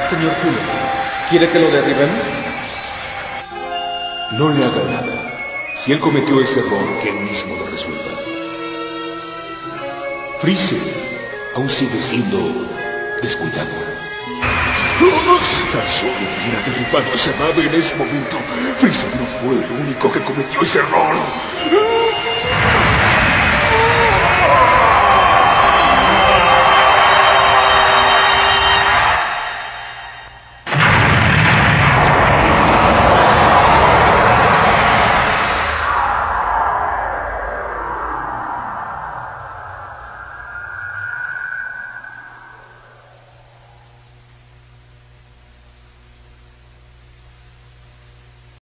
Señor Cooler, ¿quiere que lo derribemos? No le haga nada. Si él cometió ese error, que él mismo lo resuelva. Freezer aún sigue siendo descuidado. Si tan solo hubiera derribado esa nave en ese momento, Freezer no fue el único que cometió ese error.